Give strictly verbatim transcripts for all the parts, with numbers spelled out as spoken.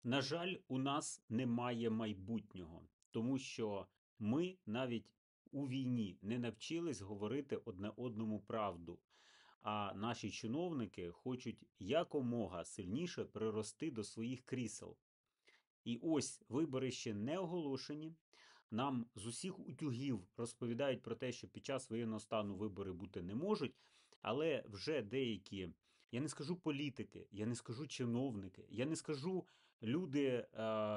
На жаль, у нас немає майбутнього, тому що ми навіть у війні не навчились говорити одне одному правду, а наші чиновники хочуть якомога сильніше прирости до своїх крісел. І ось вибори ще не оголошені. Нам з усіх утюгів розповідають про те, що під час воєнного стану вибори бути не можуть, але вже деякі, я не скажу політики, я не скажу чиновники, я не скажу люди, е,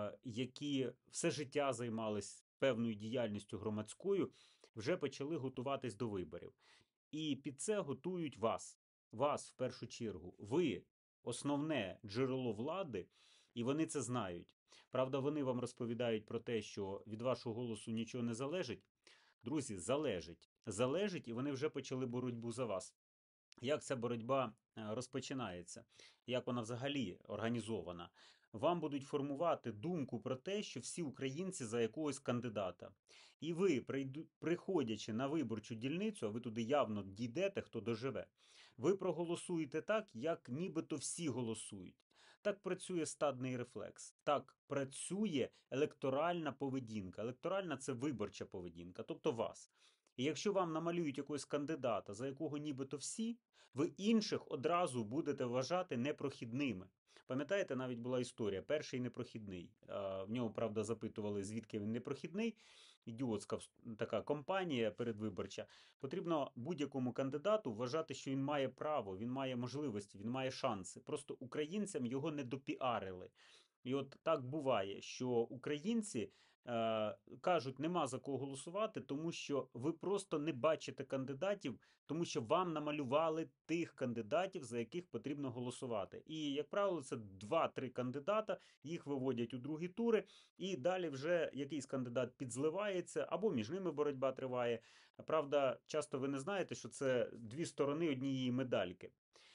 які все життя займались певною діяльністю громадською, вже почали готуватись до виборів. І під це готують вас. Вас в першу чергу. Ви основне джерело влади, і вони це знають. Правда, вони вам розповідають про те, що від вашого голосу нічого не залежить. Друзі, залежить. Залежить, і вони вже почали боротьбу за вас. Як ця боротьба розпочинається? Як вона взагалі організована? Вам будуть формувати думку про те, що всі українці за якогось кандидата. І ви, приходячи на виборчу дільницю, а ви туди явно дійдете, хто доживе, ви проголосуєте так, як нібито всі голосують. Так працює стадний рефлекс, так працює електоральна поведінка. Електоральна – це виборча поведінка, тобто вас. І якщо вам намалюють якогось кандидата, за якого нібито всі, ви інших одразу будете вважати непрохідними. Пам'ятаєте, навіть була історія, перший непрохідний. В нього, правда, запитували, звідки він непрохідний. Ідіотська така компанія передвиборча. Потрібно будь-якому кандидату вважати, що він має право, він має можливості, він має шанси. Просто українцям його не допіарили. І от так буває, що українці е, кажуть, нема за кого голосувати, тому що ви просто не бачите кандидатів, тому що вам намалювали тих кандидатів, за яких потрібно голосувати. І, як правило, це два-три кандидата, їх виводять у другі тури, і далі вже якийсь кандидат підзливається, або між ними боротьба триває. Правда, часто ви не знаєте, що це дві сторони однієї медальки.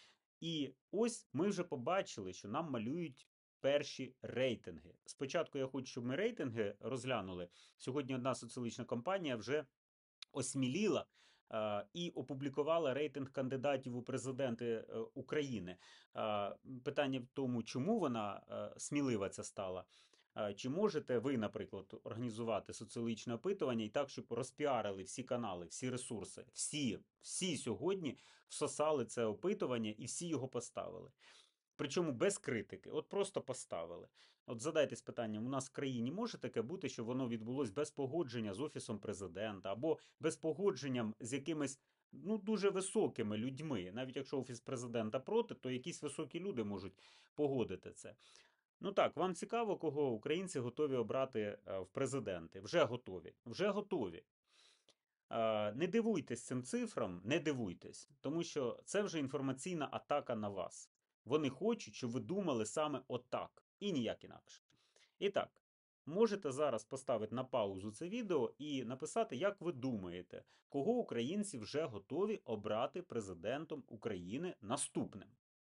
І ось ми вже побачили, що нам малюють перші рейтинги. Спочатку я хочу, щоб ми рейтинги розглянули. Сьогодні одна соціологічна компанія вже осміліла е, і опублікувала рейтинг кандидатів у президенти е, України. Е, питання в тому, чому вона е, смілива ця стала. Е, Чи можете ви, наприклад, організувати соціологічне опитування і так, щоб розпіарили всі канали, всі ресурси, всі, всі сьогодні всосали це опитування і всі його поставили? Причому без критики, от просто поставили. От задайтесь питанням, у нас в країні може таке бути, що воно відбулось без погодження з Офісом Президента, або без погодженням з якимись ну, дуже високими людьми. Навіть якщо Офіс Президента проти, то якісь високі люди можуть погодити це. Ну так, вам цікаво, кого українці готові обрати в президенти? Вже готові. Вже готові. Не дивуйтесь цим цифрам, не дивуйтесь, тому що це вже інформаційна атака на вас. Вони хочуть, щоб ви думали саме отак, і ніяк інакше. І так, можете зараз поставити на паузу це відео і написати, як ви думаєте, кого українці вже готові обрати президентом України наступним.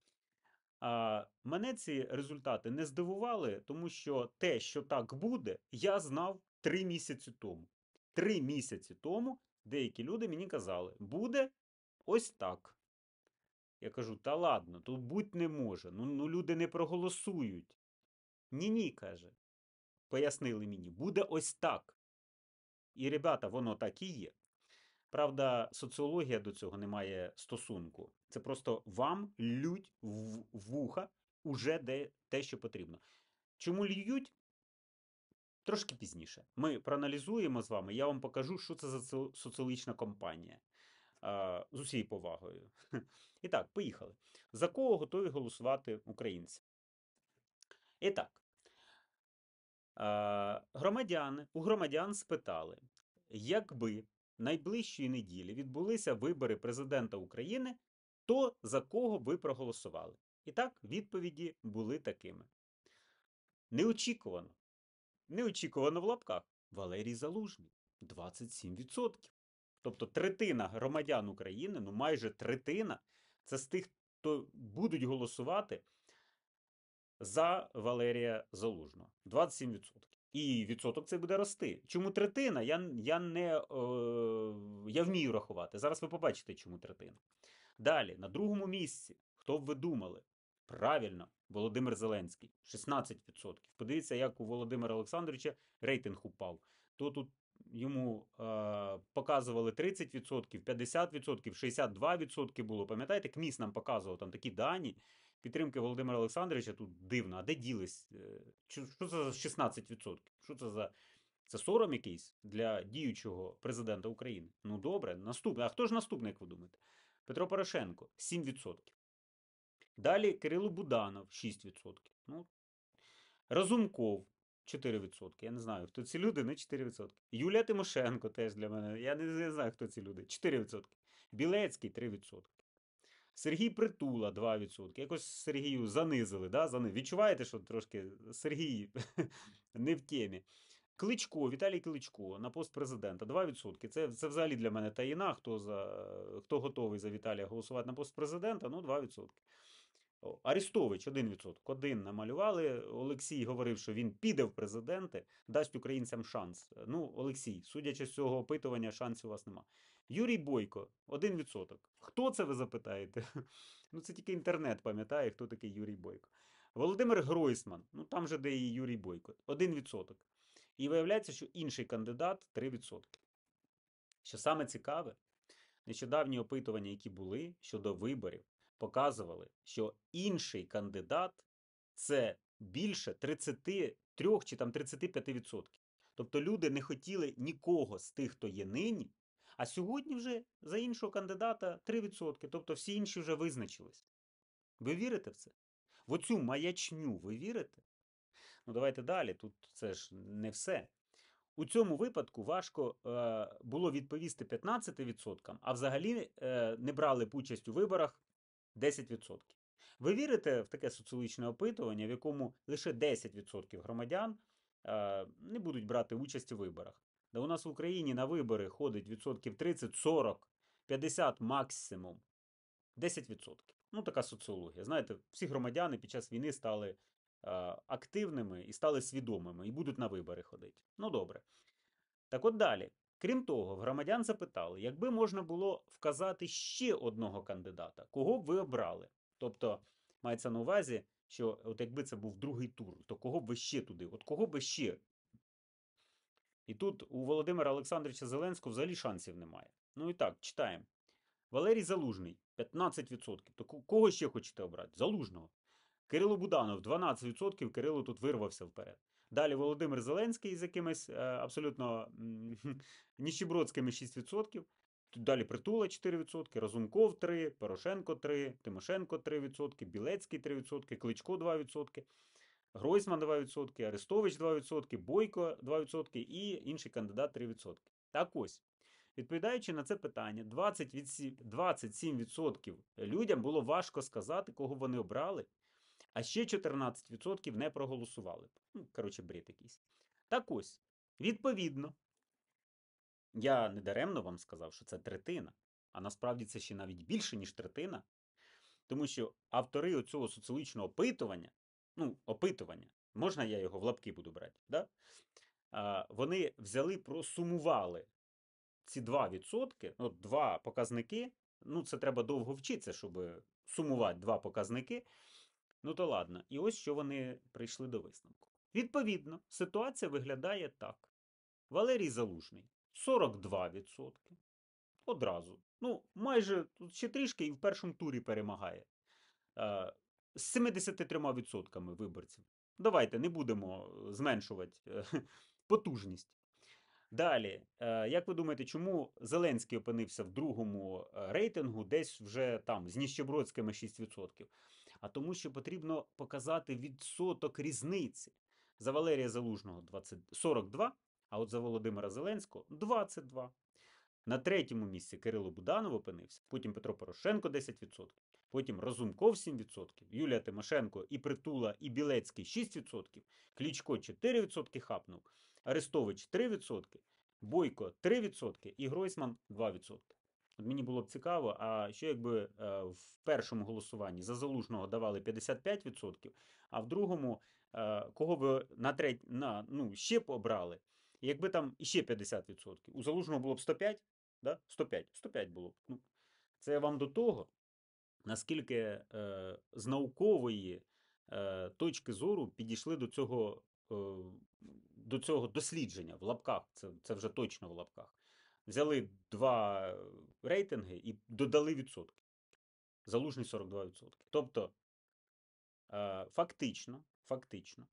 А, мене ці результати не здивували, тому що те, що так буде, я знав три місяці тому. Три місяці тому деякі люди мені казали, буде ось так. Я кажу, та ладно, тут будь не може, ну, ну люди не проголосують. Ні-ні, каже, пояснили мені, буде ось так. І, ребята, воно так і є. Правда, соціологія до цього не має стосунку. Це просто вам лють в вуха уже де те, що потрібно. Чому льють? Трошки пізніше. Ми проаналізуємо з вами, я вам покажу, що це за соціологічна кампанія. З усією повагою. І так, поїхали. За кого готові голосувати українці? І так, громадяни, у громадян спитали, якби найближчої неділі відбулися вибори президента України, то за кого ви проголосували? І так, відповіді були такими. Неочікувано. Неочікувано в лапках. Валерій Залужний. двадцять сім відсотків. Тобто третина громадян України, ну майже третина, це з тих, хто будуть голосувати за Валерія Залужного. двадцять сім відсотків. І відсоток цей буде рости. Чому третина? Я, я не е, я вмію рахувати. Зараз ви побачите, чому третина. Далі, на другому місці, хто б ви думали? Правильно, Володимир Зеленський шістнадцять відсотків. Подивіться, як у Володимира Олександровича рейтинг упав. То тут йому е, показували тридцять відсотків, п'ятдесят відсотків, шістдесят два відсотки було. Пам'ятаєте, КМІС нам показував там такі дані. Підтримки Володимира Олександровича тут дивно. А де ділись? Що це за шістнадцять відсотків? Що це за це сором якийсь для діючого президента України? Ну добре, наступний. А хто ж наступний, як ви думаєте? Петро Порошенко сім відсотків. Далі Кирило Буданов шість відсотків. Ну, Разумков чотири відсотки. Я не знаю, хто ці люди, не чотири відсотки. Юлія Тимошенко теж для мене. Я не, не знаю, хто ці люди. чотири відсотки. Білецький три відсотки. Сергій Притула два відсотки. Якось Сергію занизили, да? Занизили. Відчуваєте, що трошки Сергій не в темі. Кличко, Віталій Кличко на пост президента два відсотки. Це, це взагалі для мене таїна, хто, за, хто готовий за Віталія голосувати на пост президента, ну два відсотки. Арестович один відсоток. Один намалювали. Олексій говорив, що він піде в президенти, дасть українцям шанс. Ну, Олексій, судячи з цього опитування, шансів у вас нема. Юрій Бойко один відсоток. Хто це, ви запитаєте? Ну, це тільки інтернет пам'ятає, хто такий Юрій Бойко. Володимир Гройсман, ну там же де і Юрій Бойко, один відсоток. І виявляється, що інший кандидат три відсотки. Що саме цікаве, нещодавні опитування, які були щодо виборів, показували, що інший кандидат це більше тридцять три чи там тридцять п'ять відсотків. Тобто люди не хотіли нікого з тих, хто є нині, а сьогодні вже за іншого кандидата три відсотки. Тобто всі інші вже визначились. Ви вірите в це? В оцю маячню ви вірите? Ну давайте далі, тут це ж не все. У цьому випадку важко е, було відповісти п'ятнадцять відсоткам, а взагалі е, не брали б участь у виборах десять відсотків. Ви вірите в таке соціологічне опитування, в якому лише десять відсотків громадян е, не будуть брати участь у виборах? Да у нас в Україні на вибори ходить відсотків тридцять, сорок, п'ятдесят максимум. десять відсотків. Ну, така соціологія. Знаєте, всі громадяни під час війни стали е, активними і стали свідомими, і будуть на вибори ходити. Ну, добре. Так от далі. Крім того, громадян запитали, якби можна було вказати ще одного кандидата, кого б ви обрали? Тобто, мається на увазі, що от якби це був другий тур, то кого б ви ще туди? От кого б ще? І тут у Володимира Олександровича Зеленського взагалі шансів немає. Ну і так, читаємо. Валерій Залужний п'ятнадцять відсотків. То кого ще хочете обрати? Залужного. Кирило Буданов дванадцять відсотків, Кирило тут вирвався вперед. Далі Володимир Зеленський з якимись е, абсолютно ніщебродськими шість відсотків. Тут далі Притула чотири відсотки, Разумков три відсотки, Порошенко три відсотки, Тимошенко три відсотки, Білецький три відсотки, Кличко два відсотки, Гройсман два відсотки, Арестович два відсотки, Бойко два відсотки і інший кандидат три відсотки. Так ось. Відповідаючи на це питання, двадцять сім відсотків людям було важко сказати, кого вони обрали, а ще чотирнадцять відсотків не проголосували. Ну, коротше, бред якийсь. Так ось, відповідно, я недаремно вам сказав, що це третина, а насправді це ще навіть більше, ніж третина, тому що автори оцього соціологічного опитування, ну, опитування, можна я його в лапки буду брати, да? А, вони взяли, просумували ці два відсотки, ну, два показники, ну, це треба довго вчитися, щоб сумувати два показники, ну, то ладно. І ось що вони прийшли до висновку. Відповідно, ситуація виглядає так. Валерій Залужний сорок два відсотки. Одразу. Ну, майже тут ще трішки і в першому турі перемагає. З сімдесят три відсотками виборців. Давайте не будемо зменшувати потужність. Далі, як ви думаєте, чому Зеленський опинився в другому рейтингу десь вже там з ніщебродськими шість відсотків? А тому, що потрібно показати відсоток різниці. За Валерія Залужного двадцять, сорок два, а от за Володимира Зеленського двадцять два. На третьому місці Кирило Буданов опинився, потім Петро Порошенко десять відсотків, потім Разумков сім відсотків, Юлія Тимошенко, і Притула, і Білецький шість відсотків, Кличко чотири відсотки хапнув, Арестович три відсотки, Бойко три відсотки і Гройсман два відсотки. От мені було б цікаво, а що якби е, в першому голосуванні за Залужного давали п'ятдесят п'ять відсотків, а в другому, е, кого ви на треть, на, ну, ще б обрали, якби там іще п'ятдесят відсотків, у Залужного було б сто п'ять, да? сто п'ять, сто п'ять було б. Ну, це я вам до того, наскільки е, з наукової е, точки зору підійшли до цього, е, до цього дослідження в лапках, це, це вже точно в лапках. Взяли два рейтинги і додали відсотки. Залужний сорок два відсотки. Тобто, е, фактично, фактично,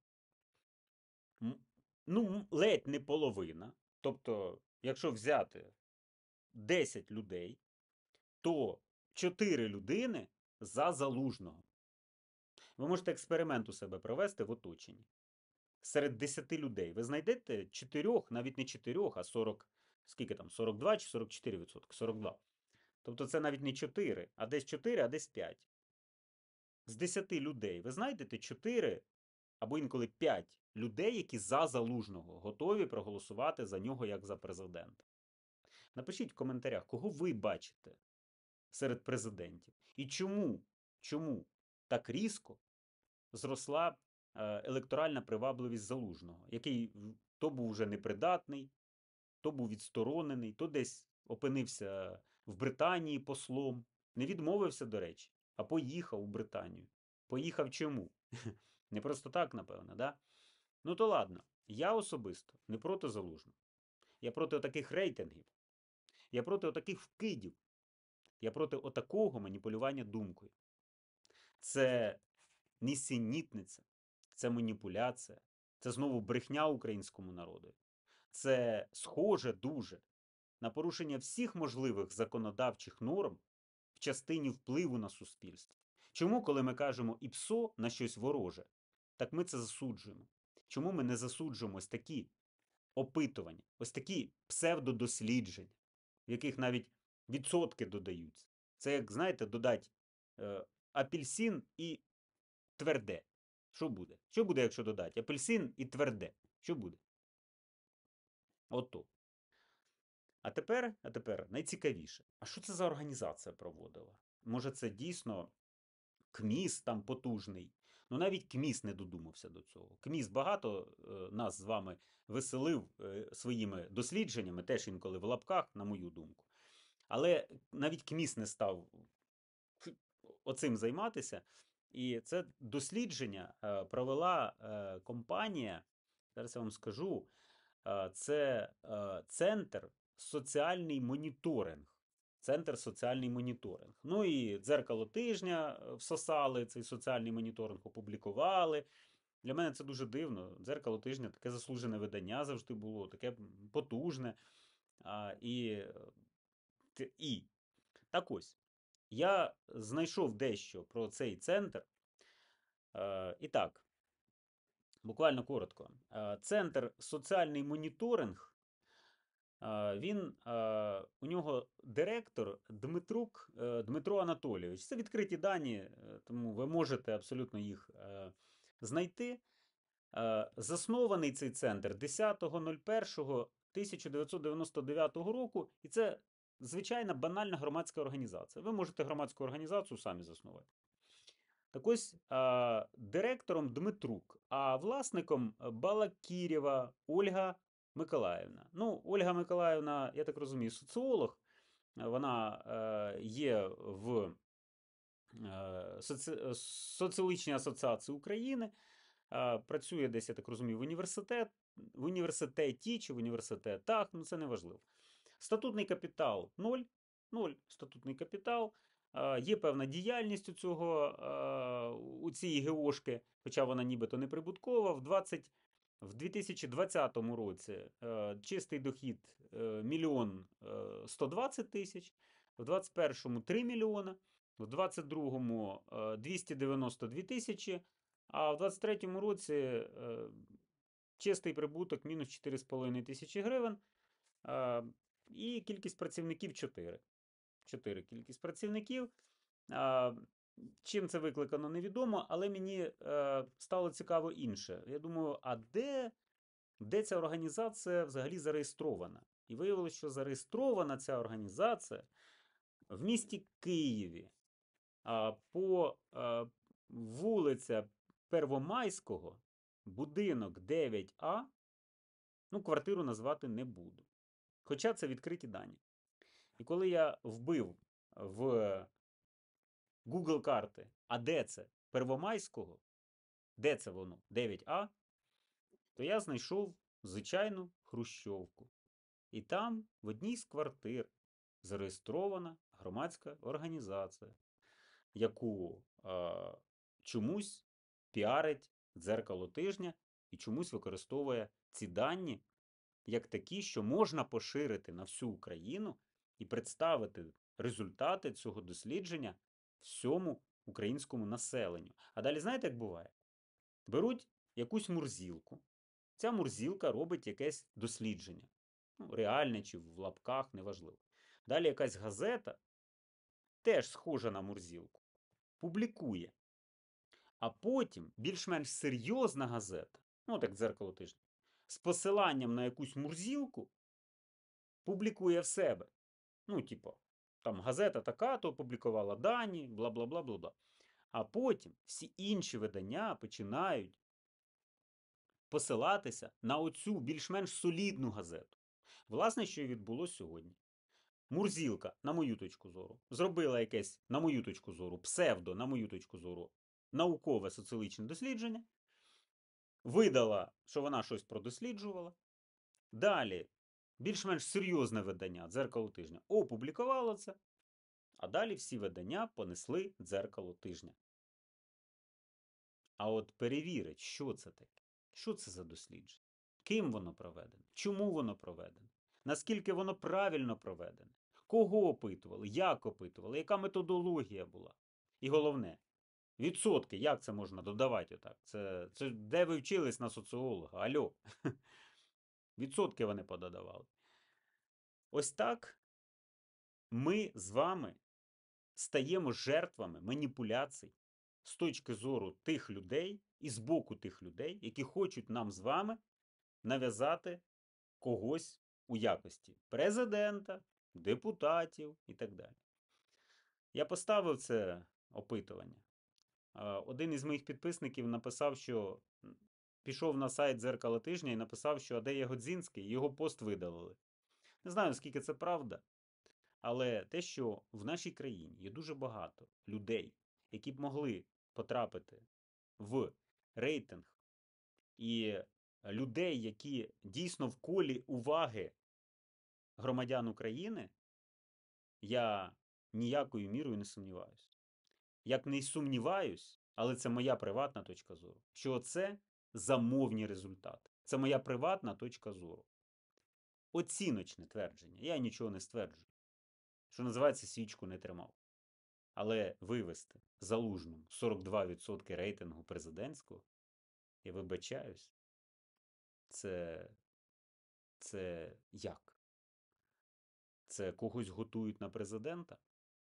ну, ледь не половина. Тобто, якщо взяти десять людей, то чотири людини за Залужного. Ви можете експеримент у себе провести в оточенні. Серед десяти людей ви знайдете чотирьох, навіть не чотирьох, а сорок, скільки там, сорок два чи сорок чотири відсотки? сорок два. Тобто це навіть не чотири, а десь чотири, а десь п'ять. З десяти людей ви знайдете чотири або інколи п'ять людей, які за Залужного готові проголосувати за нього як за президента. Напишіть в коментарях, кого ви бачите серед президентів. І чому, чому так різко зросла електоральна привабливість Залужного, який то був вже непридатний, то був відсторонений, то десь опинився в Британії послом. Не відмовився, до речі, а поїхав у Британію. Поїхав чому? Не просто так, напевно, да? Ну то ладно, я особисто не проти Залужного. Я проти отаких рейтингів. Я проти отаких вкидів. Я проти отакого маніпулювання думкою. Це нісенітниця, це маніпуляція, це знову брехня українському народу. Це схоже дуже на порушення всіх можливих законодавчих норм в частині впливу на суспільство. Чому, коли ми кажемо ІПСО на щось вороже, так ми це засуджуємо? Чому ми не засуджуємо ось такі опитування, ось такі псевдодослідження, в яких навіть відсотки додаються? Це, як, знаєте, додати е, апельсин і тверде. Що буде? Що буде, якщо додати апельсин і тверде? Що буде? Ото. А тепер, а тепер найцікавіше. А що це за організація проводила? Може, це дійсно КМІС там потужний? Ну, навіть КМІС не додумався до цього. КМІС багато е, нас з вами веселив е, своїми дослідженнями, теж інколи в лапках, на мою думку. Але навіть КМІС не став оцим займатися. І це дослідження е, провела е, компанія, зараз я вам скажу, е, це е, центр соціальний моніторинг. Центр соціальний моніторинг. Ну і дзеркало тижня всосали цей соціальний моніторинг, опублікували. Для мене це дуже дивно. Дзеркало тижня таке заслужене видання завжди було, таке потужне. А, і, і так ось. Я знайшов дещо про цей центр. Е, і так, буквально коротко. Е, Центр соціальний моніторинг. Е, він, е, у нього директор Дмитрук е, Дмитро Анатолійович. Це відкриті дані, е, тому ви можете абсолютно їх е, знайти. Е, Заснований цей центр десятого першого тисяча дев'ятсот дев'яносто дев'ятого року, і це звичайна банальна громадська організація. Ви можете громадську організацію самі заснувати. Так ось а, директором Дмитрук, а власником Балакірєва Ольга Миколаївна. Ну, Ольга Миколаївна, я так розумію, соціолог. Вона е, є в е, соці... Соціологічній асоціації України. Е, працює десь, я так розумію, в університет, в університеті чи в університетах, ну це не важливо. Статутний капітал ноль. ноль статутний капітал. Є певна діяльність у цього, у цієї ГОшки, хоча вона нібито не прибуткова. В двадцять, в дві тисячі двадцятому році чистий дохід мільйон сто двадцять тисяч, в двадцять першому три мільйона, в двадцять другому двісті дев'яносто дві тисячі, а в двадцять третьому році чистий прибуток мінус чотири з половиною тисячі гривень. І кількість працівників чотири. чотири кількість працівників. Чим це викликано, невідомо, але мені стало цікаво інше. Я думаю, а де, де ця організація взагалі зареєстрована? І виявилося, що зареєстрована ця організація в місті Києві по вулиця Первомайського, будинок дев'ять А, ну, квартиру назвати не буду. Хоча це відкриті дані. І коли я вбив в Google карти. А де це? Первомайського? Де це воно? дев'ять А? То я знайшов звичайну хрущовку. І там в одній з квартир зареєстрована громадська організація, яку е, чомусь піарить дзеркало тижня і чомусь використовує ці дані як такі, що можна поширити на всю Україну і представити результати цього дослідження всьому українському населенню. А далі знаєте, як буває? Беруть якусь мурзілку, ця мурзілка робить якесь дослідження. Ну, реальне чи в лапках, неважливо. Далі якась газета, теж схожа на мурзілку, публікує. А потім більш-менш серйозна газета, ну так дзеркало тижня, з посиланням на якусь мурзілку публікує в себе. Ну, типу, там газета така, то опублікувала дані, бла бла бла бла бла. А потім всі інші видання починають посилатися на оцю більш-менш солідну газету. Власне, що і відбулося сьогодні. Мурзілка, на мою точку зору, зробила якесь, на мою точку зору, псевдо, на мою точку зору, наукове соціологічне дослідження, видала, що вона щось продосліджувала. Далі, більш-менш серйозне видання «Дзеркало тижня» опублікувало це, а далі всі видання понесли «Дзеркало тижня». А от перевірить, що це таке, що це за дослідження, ким воно проведене, чому воно проведене, наскільки воно правильно проведене, кого опитували, як опитували, яка методологія була. І головне, відсотки, як це можна додавати отак? Це, це де ви вчились на соціолога? Альо. Відсотки вони пододавали. Ось так ми з вами стаємо жертвами маніпуляцій з точки зору тих людей і з боку тих людей, які хочуть нам з вами нав'язати когось у якості президента, депутатів і так далі. Я поставив це опитування. Один із моїх підписників написав, що пішов на сайт «Дзеркало тижня» і написав, що а де є Годзінський, його пост видалили. Не знаю, наскільки це правда, але те, що в нашій країні є дуже багато людей, які б могли потрапити в рейтинг, і людей, які дійсно в колі уваги громадян України, я ніякою мірою не сумніваюся. Як не сумніваюсь, але це моя приватна точка зору, що це замовні результати. Це моя приватна точка зору. Оціночне твердження. Я нічого не стверджую. Що називається, свічку не тримав. Але вивести Залужному сорок два відсотки рейтингу президентського, я вибачаюсь, це, це як? Це когось готують на президента?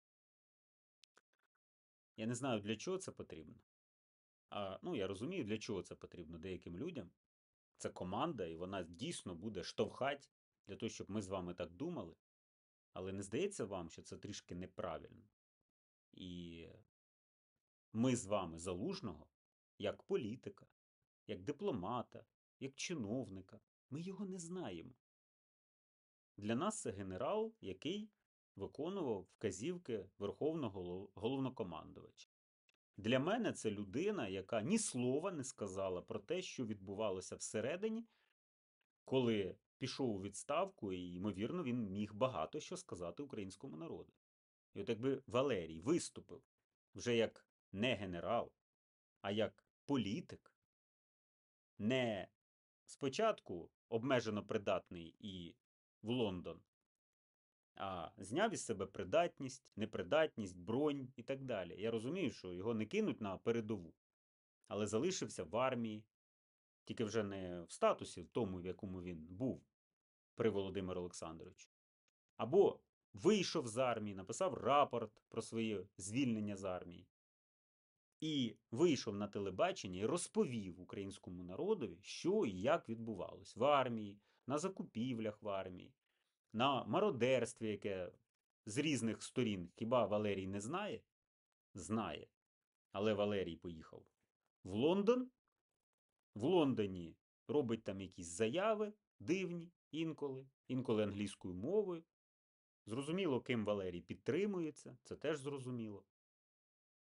Я не знаю, для чого це потрібно. А, ну, я розумію, для чого це потрібно деяким людям. Це команда, і вона дійсно буде штовхати для того, щоб ми з вами так думали. Але не здається вам, що це трішки неправильно? І ми з вами Залужного, як політика, як дипломата, як чиновника, ми його не знаємо. Для нас це генерал, який виконував вказівки Верховного Головнокомандувача. Для мене це людина, яка ні слова не сказала про те, що відбувалося всередині, коли пішов у відставку, і, ймовірно, він міг багато що сказати українському народу. І от якби Валерій виступив вже як не генерал, а як політик, не спочатку обмежено придатний і в Лондон, а зняв із себе придатність, непридатність, бронь і так далі. Я розумію, що його не кинуть на передову, але залишився в армії, тільки вже не в статусі, в тому, в якому він був при Володимиру Олександровичу. Або вийшов з армії, написав рапорт про своє звільнення з армії. І вийшов на телебачення і розповів українському народові, що і як відбувалось в армії, на закупівлях в армії, на мародерстві, яке з різних сторін. Хіба Валерій не знає? Знає. Але Валерій поїхав в Лондон. В Лондоні робить там якісь заяви дивні інколи, інколи англійською мовою. Зрозуміло, ким Валерій підтримується, це теж зрозуміло.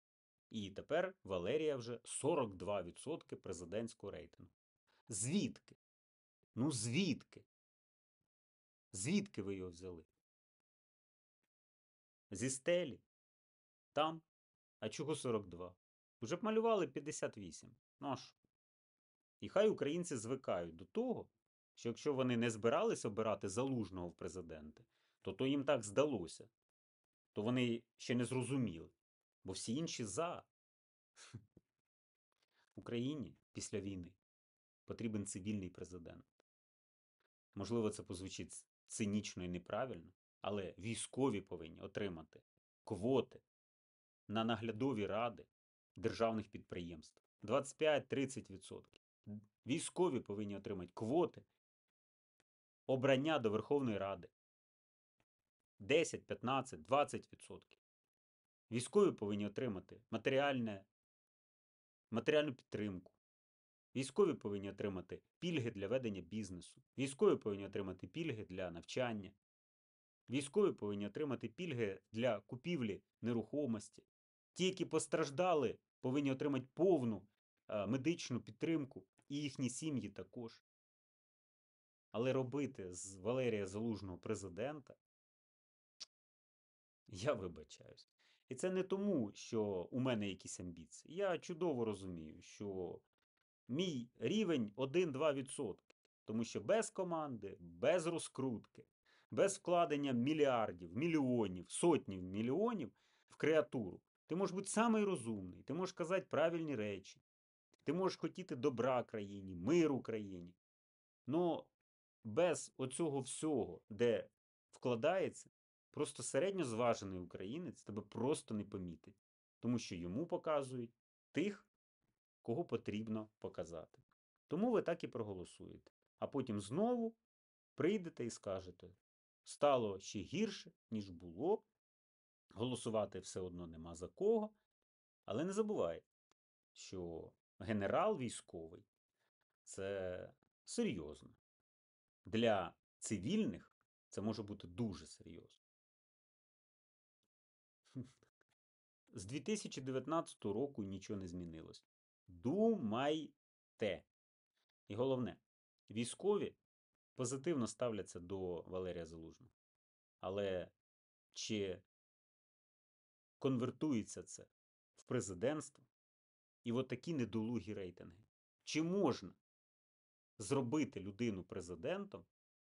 І тепер Валерія вже сорок два відсотки президентського рейтингу. Звідки? Ну звідки? Звідки ви його взяли? Зі стелі? Там? А чого сорок два? Уже б малювали п'ятдесят вісім. Ну а що? І хай українці звикають до того, що якщо вони не збирались обирати Залужного в президенти, то то їм так здалося. То вони ще не зрозуміли. Бо всі інші за. Україні після війни потрібен цивільний президент. Можливо, це позвучить цинічно і неправильно, але військові повинні отримати квоти на наглядові ради державних підприємств. двадцять п'ять - тридцять відсотків. Військові повинні отримати квоти обрання до Верховної Ради. десять, п'ятнадцять, двадцять відсотків. Військові повинні отримати матеріальне, матеріальну підтримку. Військові повинні отримати пільги для ведення бізнесу. Військові повинні отримати пільги для навчання. Військові повинні отримати пільги для купівлі нерухомості. Ті, які постраждали, повинні отримати повну е, медичну підтримку, і їхні сім'ї також. Але робити з Валерія Залужного президента, я вибачаюсь. І це не тому, що у мене якісь амбіції. Я чудово розумію, що мій рівень один-два відсотки. Тому що без команди, без розкрутки, без вкладення мільярдів, мільйонів, сотнів мільйонів в креатуру, ти можеш бути самий розумний, ти можеш казати правильні речі, ти можеш хотіти добра країні, миру країні. Но без оцього всього, де вкладається, просто середньозважений українець тебе просто не помітить. Тому що йому показують тих, кого потрібно показати. Тому ви так і проголосуєте. А потім знову прийдете і скажете, стало ще гірше, ніж було, голосувати все одно нема за кого. Але не забувайте, що генерал військовий – це серйозно. Для цивільних це може бути дуже серйозно. З дві тисячі дев'ятнадцятого року нічого не змінилось. Думайте. І головне, військові позитивно ставляться до Валерія Залужного. Але чи конвертується це в президентство і от такі недолугі рейтинги? Чи можна зробити людину президентом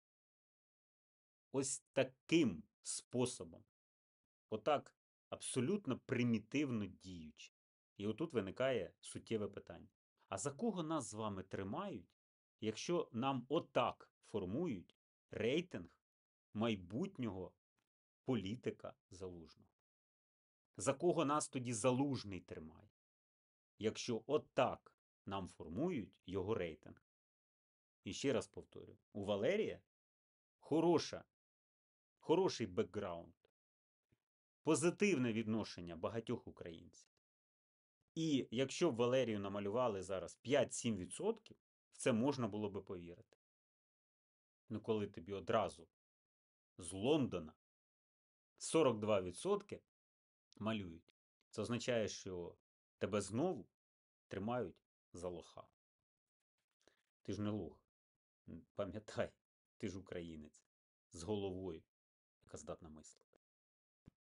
ось таким способом? Отак абсолютно примітивно діючи. І отут виникає суттєве питання. А за кого нас з вами тримають, якщо нам отак формують рейтинг майбутнього політика Залужного? За кого нас тоді Залужний тримає, якщо отак нам формують його рейтинг? І ще раз повторю, у Валерія хороша, хороший бекграунд, позитивне відношення багатьох українців. І якщо б Валерію намалювали зараз п'ять-сім відсотків, в це можна було би повірити. Ну коли тобі одразу з Лондона сорок два відсотки малюють, це означає, що тебе знову тримають за лоха. Ти ж не лох. Пам'ятай, ти ж українець з головою, яка здатна мислити.